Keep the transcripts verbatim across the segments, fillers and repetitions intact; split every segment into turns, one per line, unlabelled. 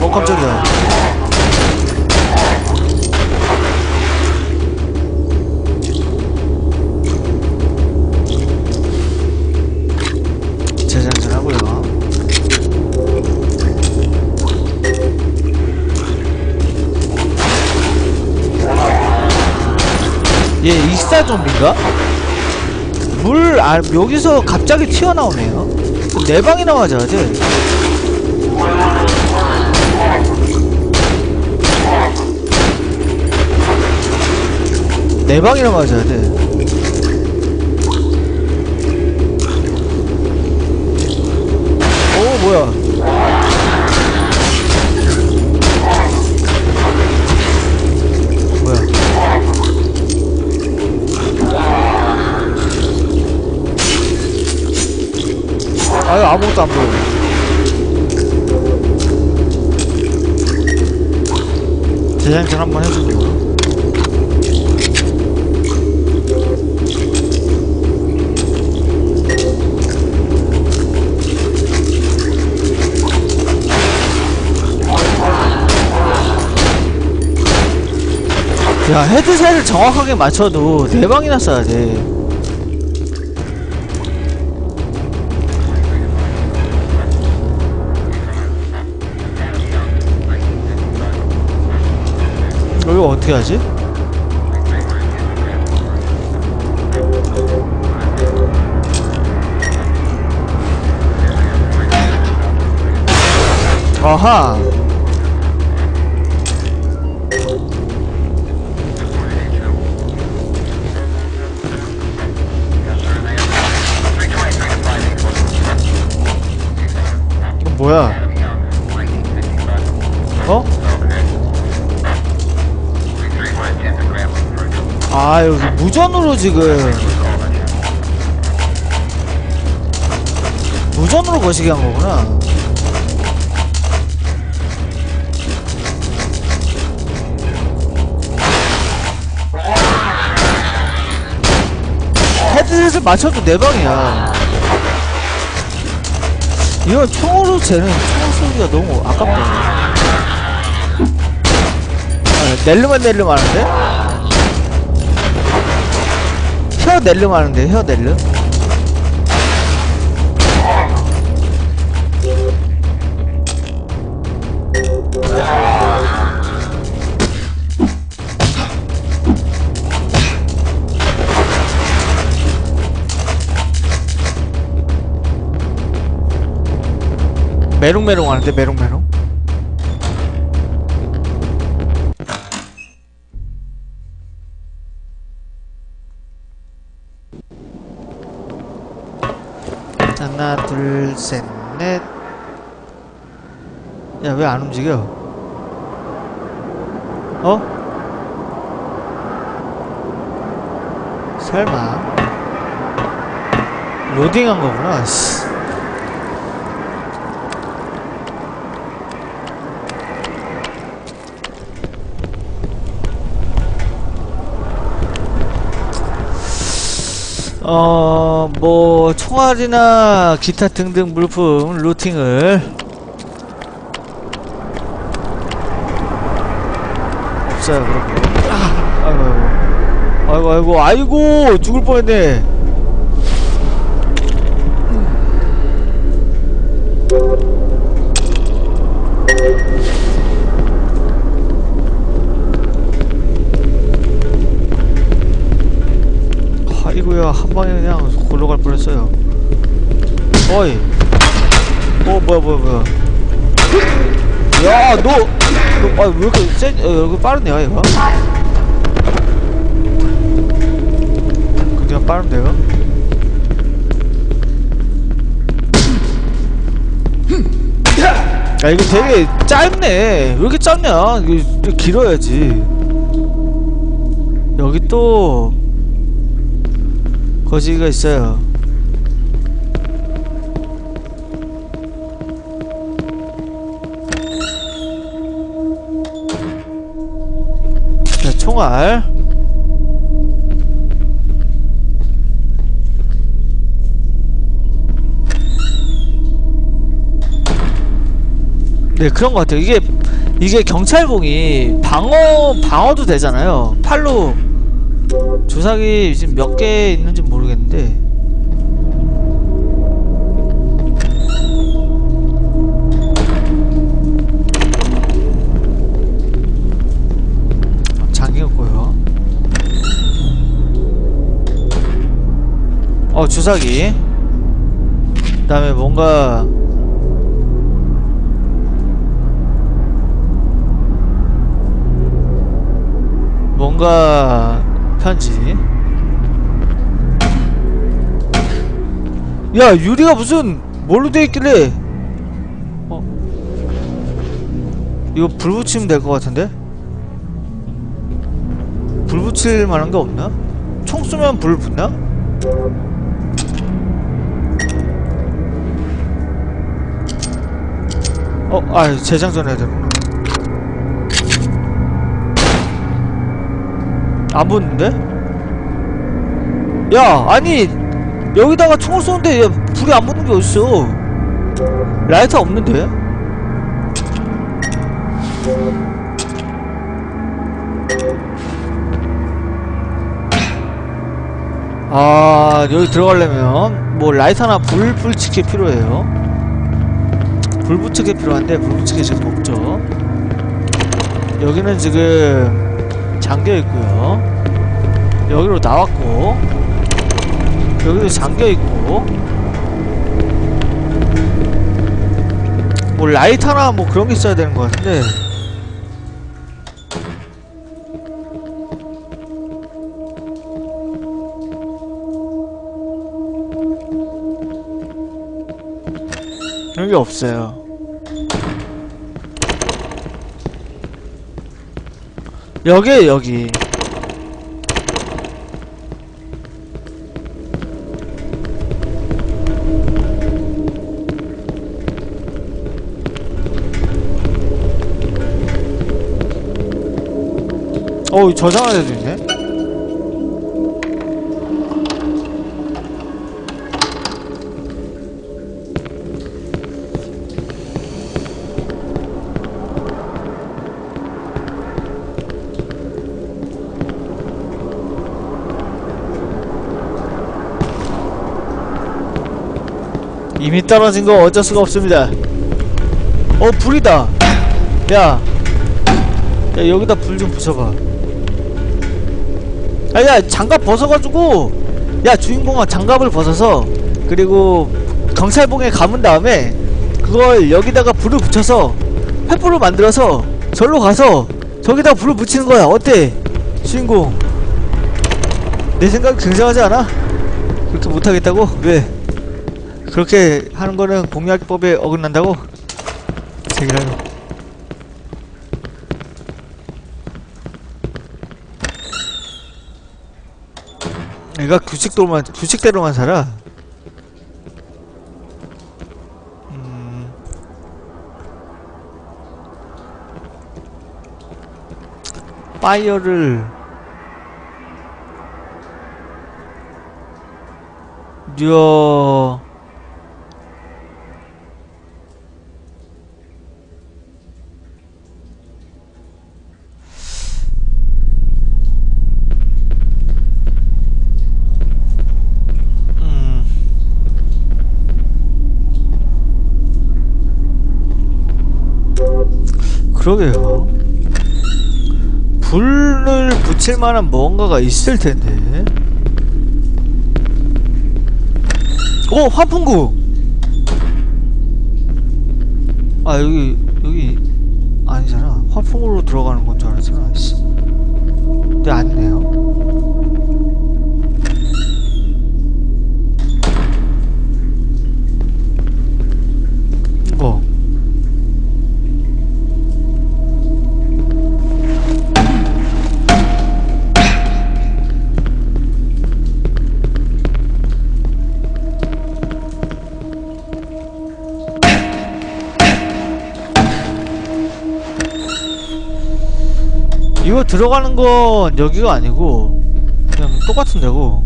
어 깜짝이야. 재장전 하고요. 얘 익사 좀비인가? 물 아, 여기서 갑자기 튀어나오네요. 네 방이나 맞아야 돼. 네 방이나 맞아야 돼. 오 뭐야? 아유 아무것도 안 보여. 재장전 한번 해주고. 야 헤드셋을 정확하게 맞춰도 네 방이나 써야 돼. 이거 어떻게 하지? 아하. 이건 뭐야? 어? 아 여기 무전으로 지금 무전으로 거시기 한 거구나. 헤드셋을 맞춰도 네 방이야. 이건 총으로 쟤는 총 쏘기가 너무 아깝다. 아, 낼름만 낼름 하는데? 혀 낼름 하는데, 혀 낼름? 메롱메롱 하는데, 메롱메롱? 하나 둘 셋 넷. 야 왜 안 움직여? 어? 설마 로딩한 거구나. 씨. 어, 뭐, 총알이나 기타 등등 물품 루팅을 없어요, 그런 거. 아, 아이고, 아이고, 아이고, 아이고, 아이고, 죽을 뻔했네. 아이고야, 한 방에 그냥 골로 갈 뻔했어요. 어이. 어, 뭐야, 뭐야, 뭐야. 야, 너, 너, 아, 왜 이렇게 센, 어, 여기 빠르냐, 얘가? 그냥 빠른데요? 야, 이거 되게 짧네. 왜 이렇게 짧냐? 이거 길어야지. 여기 또 거지가 있어요. 자, 총알. 네, 그런 것 같아요. 이게 이게 경찰봉이 방어 방어도 되잖아요. 팔로 주사기 지금 몇 개 있는지 모르겠는데. 잠겼고요. 어, 주사기. 그 다음에 뭔가 뭔가 편지. 야, 유리가 무슨 뭘로 되어있길래. 어? 이거 불 붙이면 될 것 같은데? 불 붙일 만한 게 없나? 총 쏘면 불 붙나? 어, 아, 재장전 해야 되구나. 안 붙는데? 야, 아니 여기다가 총을 쏘는데 야, 불이 안 붙는 게 어딨어. 라이터 없는데? 아, 여기 들어가려면 뭐 라이터나 불 붙이기 필요해요. 불 붙이기 필요한데 불 붙이기 지금 없죠. 여기는 지금 잠겨있고요. 여기로 나왔고 여기도 잠겨있고 뭐 라이터나 뭐 그런게 있어야 되는 것 같은데. 여기 없어요. 여기 여기 어우, 저장할 데도 있네. 이미 떨어진 거 어쩔 수가 없습니다. 어, 불이다. 야, 야, 여기다 불 좀 붙여봐. 아, 야, 장갑 벗어가지고, 야, 주인공아, 장갑을 벗어서, 그리고 경찰봉에 감은 다음에 그걸 여기다가 불을 붙여서 횃불을 만들어서 절로 가서 저기다 불을 붙이는 거야. 어때, 주인공? 내 생각 굉장하지 않아? 그렇게 못하겠다고? 왜? 그렇게 하는 거는 공략법에 어긋난다고? 제기라고. 내가 규칙대로만, 규칙대로만 살아. 음. 파이어를 뉘어 그러게요. 불을 붙일 만한 뭔가가 있을 텐데. 오, 환풍구. 아, 여기 여기 아니잖아. 환풍구로 들어가는 건 줄 알았잖아. 씨. 근데 아니네요. 이거. 이거 들어가는 건 여기가 아니고 그냥 똑같은 데고.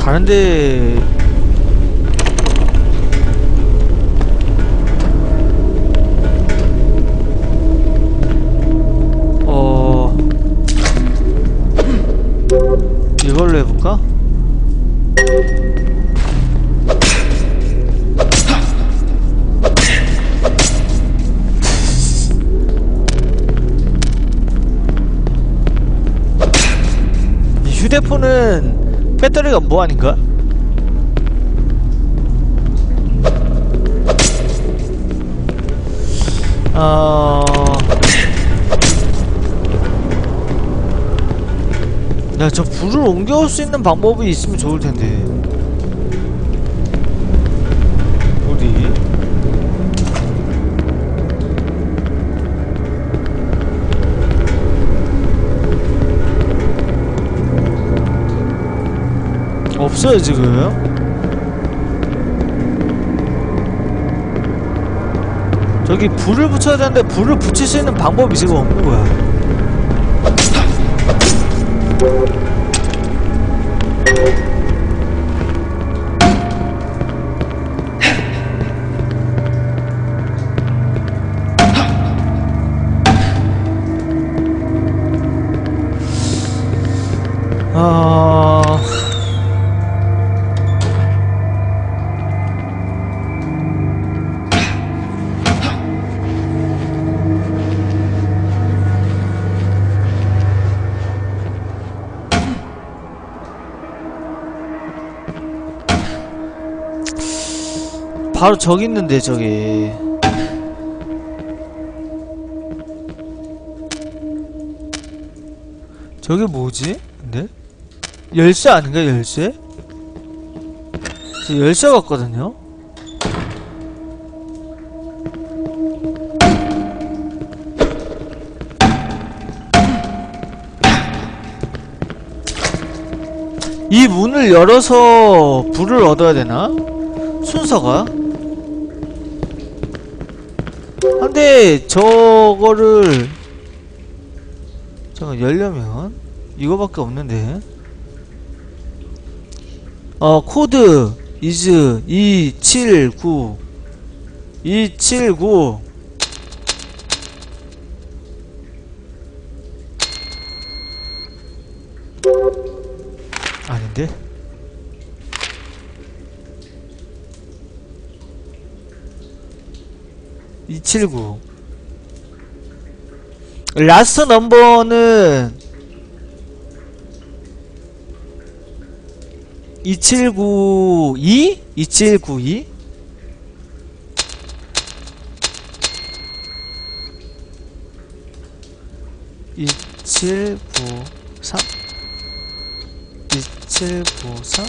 가는데 어 이걸로 해볼까? 이 휴대폰은 배터리가 뭐하는가? 어... 야, 저 불을 옮겨올 수 있는 방법이 있으면 좋을 텐데. 어디? 없어요, 지금. 저기 불을 붙여야 되는데 불을 붙일 수 있는 방법이 지금 없는 거야. 아... 바로 저기 있는데 저기 저게 뭐지? 근데? 열쇠 아닌가? 열쇠? 저 열쇠 같거든요? 이 문을 열어서 불을 얻어야 되나? 순서가? 근데 저거를 잠깐 열려면 이거밖에 없는데. 어 코드 is 이칠구 이칠구 아닌데? 이칠구 라스트 넘버는 이칠구이? 이칠구이? 이칠구삼 이칠구사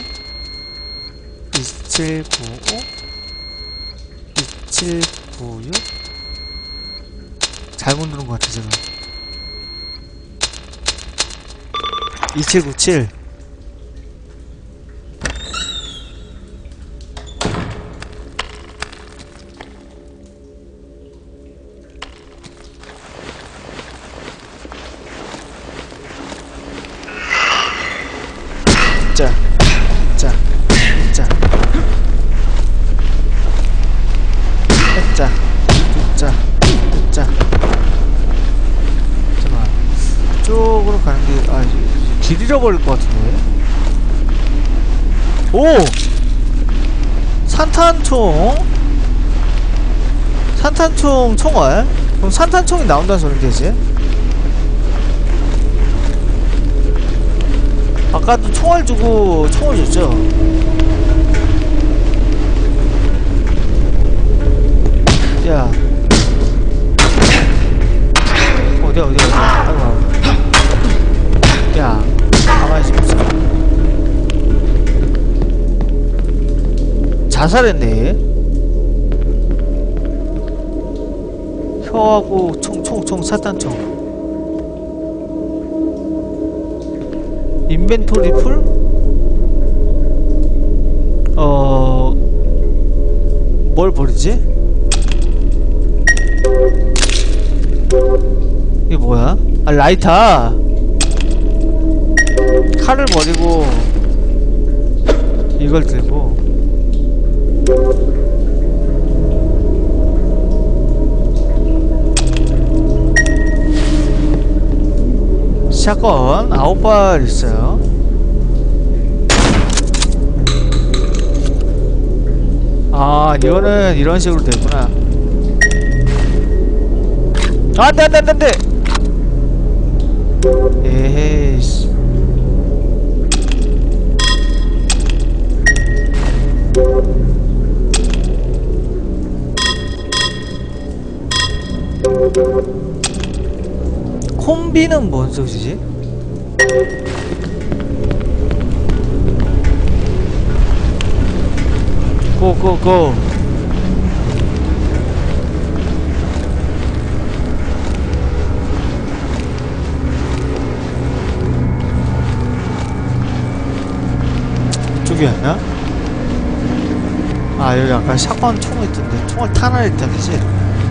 이칠구오 이칠구육 잘못 누른 것 같아 지금. 이칠구칠 자, 자, 자, 자, 자, 자. 잠깐만. 이쪽으로 가는 게, 아, 길 잃어버릴 것 같은데. 오! 산탄총? 산탄총 총알? 그럼 산탄총이 나온다는 소리인데, 이제? 아까도 총알 주고 총을 줬죠? 야 어디야 어디야 어디야 아이고 야 가만히 좀 있어. 자살했네. 혀하고 총 총 총 사탄총. 인벤토리 풀? 어... 뭘 버리지? 이게 뭐야? 아 라이터! 칼을 버리고 이걸 들고 샷건 아홉 발 있어요. 아, 이거는 이런 식으로 되구나. 안돼 안돼 안돼 안돼. 에이씨. 콤비는 뭔 소리지? 고고고. 이쪽이었나? 아, 여기 아까 샷건 총이 있던데. 총을 탄환 했던지.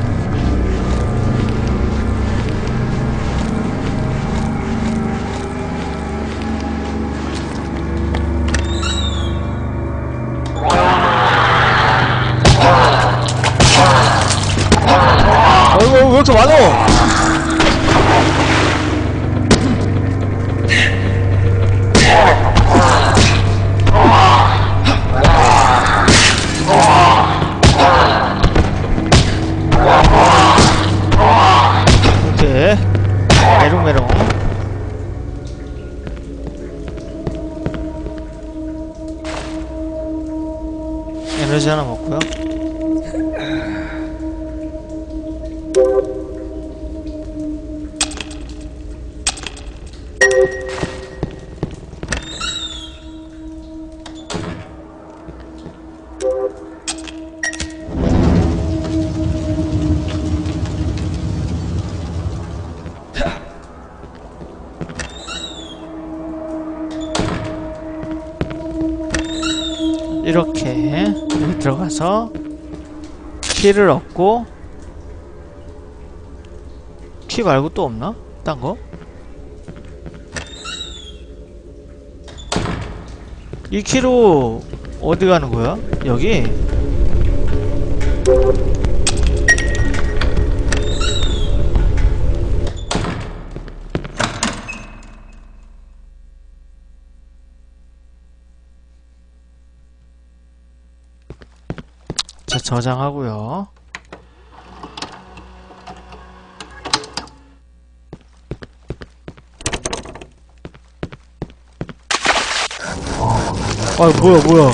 어이구, 왜 이렇게 많어? 오케이. 메롱메롱. 에너지 하나 먹고요. 이렇게 여기 들어가서 키를 얻고, 키 말고 또 없나? 딴 거? 이 키로 어디 가는 거야? 여기? 자, 저장하고요. 아, 뭐야 뭐야.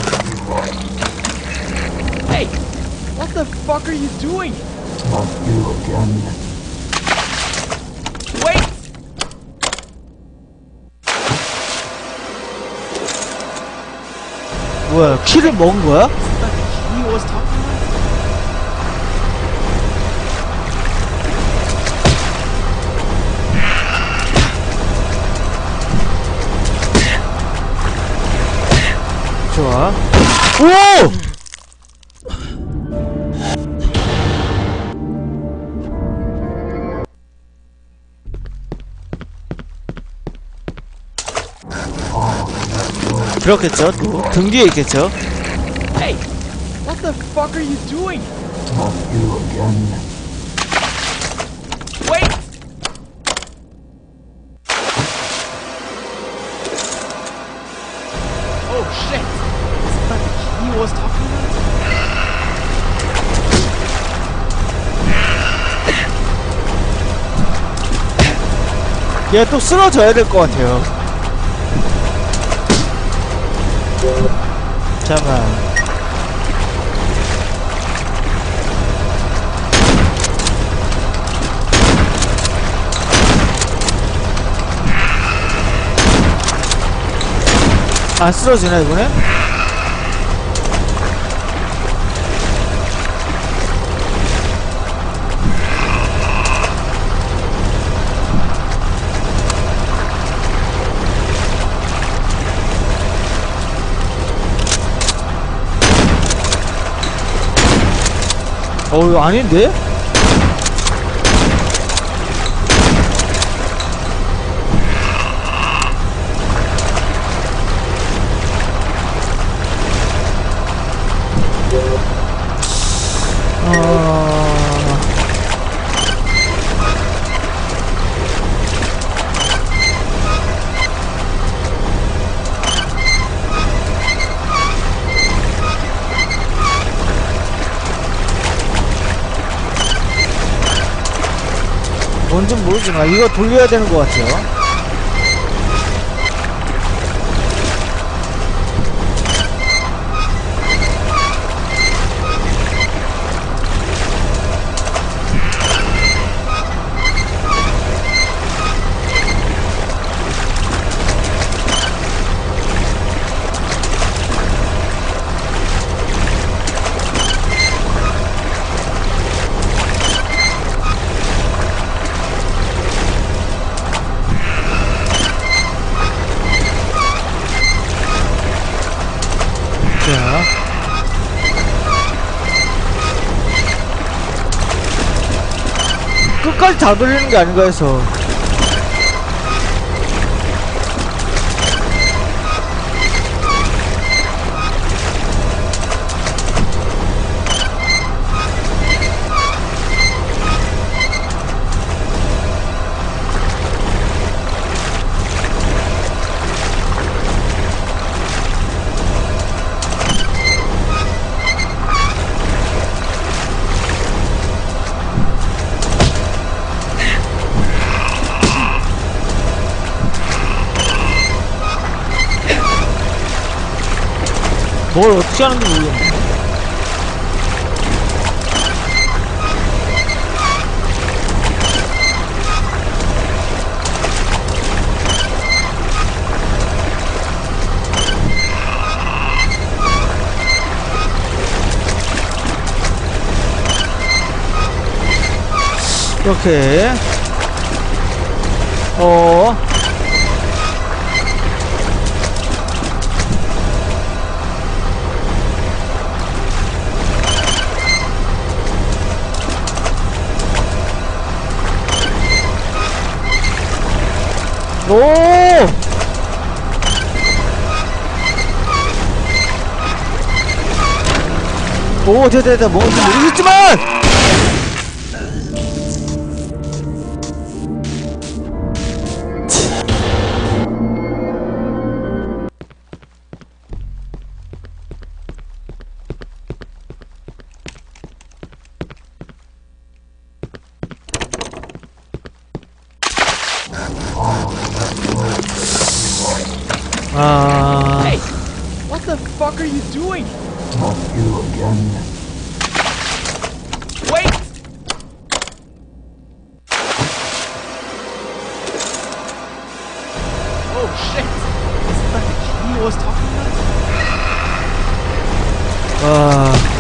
Hey, what the fuck are you doing?
Not you again.
Wait!
뭐야, 키를 먹은 거야?
He was talking about.
좋아. 오! 그렇겠죠. 또 등 뒤에 있겠죠.
Hey, what the fuck are you doing?
Not you again.
Wait! Oh shit! Is that the he was talking about?
얘 또 쓰러져야 될 것 같아요. 잠깐. 안 쓰러지나 이번에? 어우, 아닌데? 뭔진 모르지만 이거 돌려야 되는 것 같아요. 끝까지 다 돌리는 게 아닌가 해서. 뭘 어떻게 하는지 모르겠네. 이렇게 어 오! 오, 됐다, 됐다. 뭔지 모르겠지만! 아...
Hey! What the fuck are you doing?
Not you again.
Wait! Oh shit! Is that the key he was talking about?
아...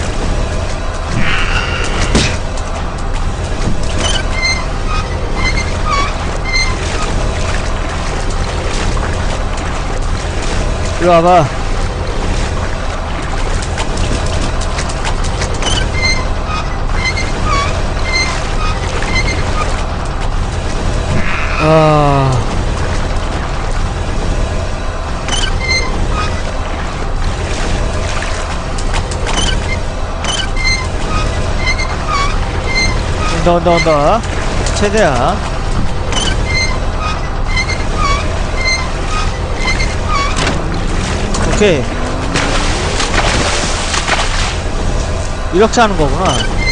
이리 와봐. 아... 온다 온다 온다. 최대한 오케이. 이렇게 하는 거구나.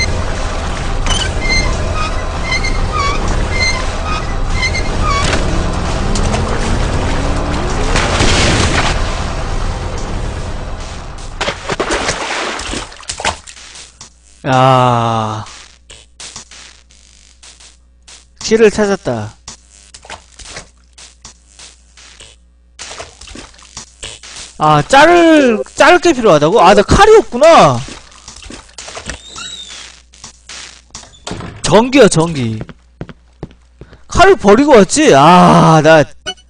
야, 실을 찾았다. 아, 자를, 자를 게 필요하다고? 아, 나 칼이 없구나! 전기야, 전기. 칼을 버리고 왔지? 아, 나.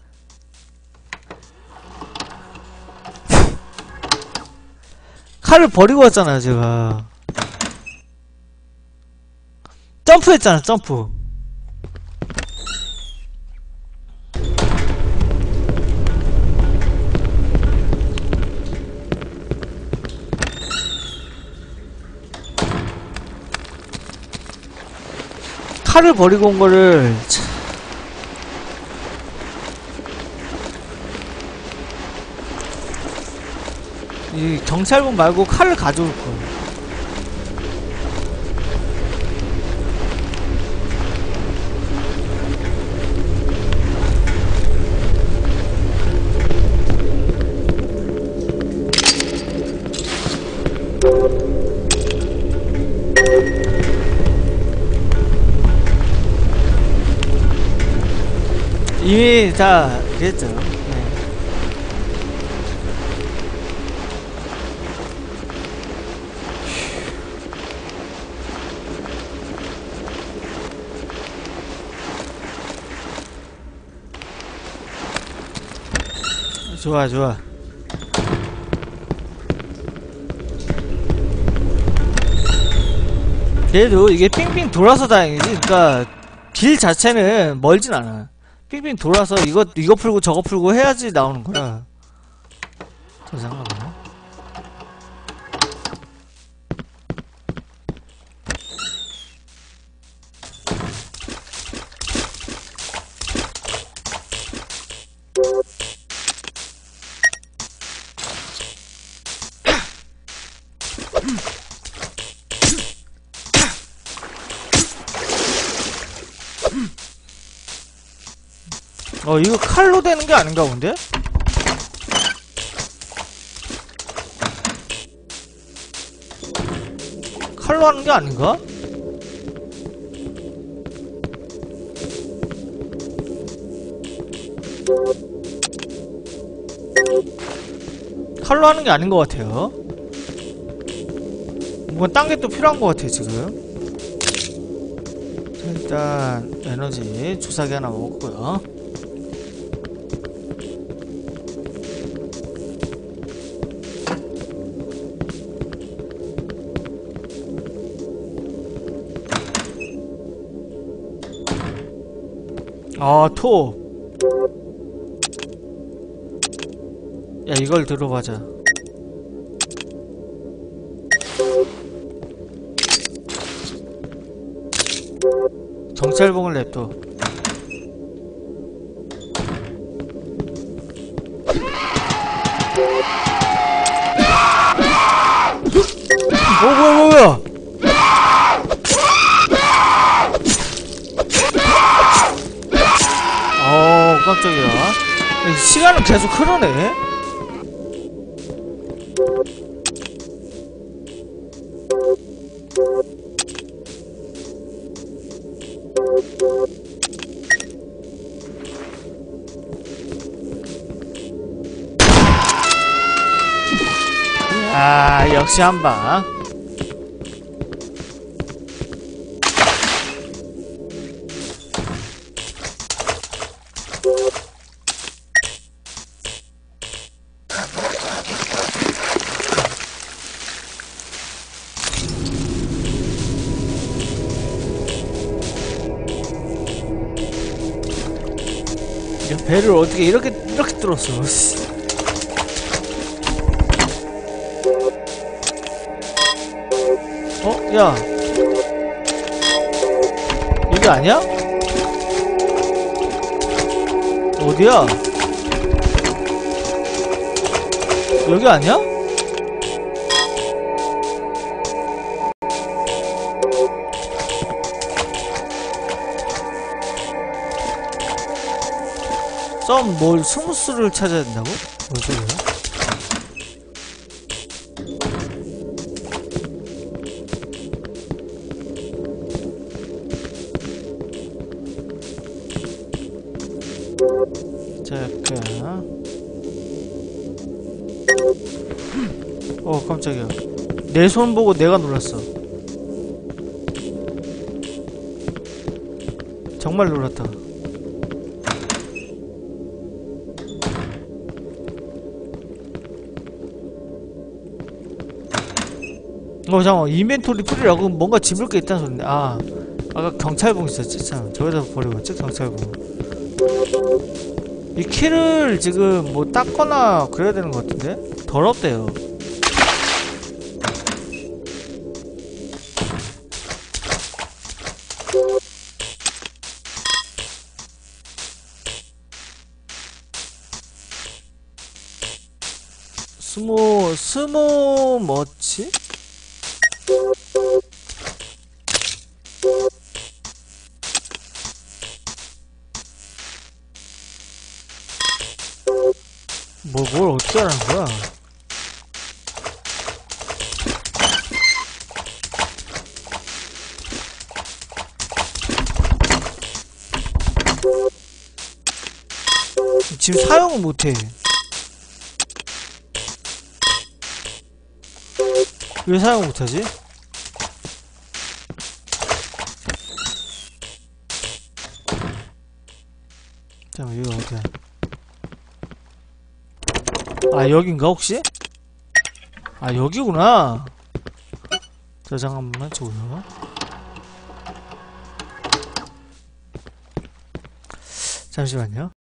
칼을 버리고 왔잖아요, 제가. 점프했잖아, 점프. 칼을 버리고 온 거를 참... 이 경찰분 말고 칼을 가져올 거. 이미 다 그랬죠. 네. 좋아 좋아. 그래도 이게 삥삥 돌아서 다행이지. 그니까 길 자체는 멀진 않아. 삥삥 돌아서 이거 이거 풀고 저거 풀고 해야지 나오는 거라. 저 잠깐만. 어 이거 칼로 되는 게 아닌가 본데? 칼로 하는 게 아닌가? 칼로 하는 게 아닌 것 같아요. 뭔가 딴 게 또 필요한 것 같아 지금. 자, 일단 에너지 주사기 하나 먹었고요. 아, 토. 야, 이걸 들어보자. 정찰봉을 냅둬. 어, 뭐야, 뭐야, 뭐야. 어, 깜짝이야. 시간은 계속 흐르네? 아, 역시 한방. 배를 어떻게 이렇게 이렇게 뚫었어? 어? 야, 여기 아니야? 어디야? 여기 아니야? 썸 뭘 스무스를 찾아야 된다고? 뭔 소리야? 잠깐. 어 깜짝이야. 내 손 보고 내가 놀랐어. 정말 놀랐다. 어 잠깐만, 인벤토리 풀이라고? 뭔가 집을 게 있다는 소린데. 아 아까 경찰봉 있었지 참. 저기다 버리고 왔지 경찰봉. 이 키를 지금 뭐 닦거나 그래야 되는 것 같은데? 더럽대요. 스모 스모 뭐지? 뭐, 뭘 어떻게 하라는 거야? 지금 사용을 못해. 왜 사용 못하지? 잠깐만, 여기 어디야? 아, 여긴가, 혹시? 아, 여기구나. 자, 잠깐만, 저기요. 잠시만요.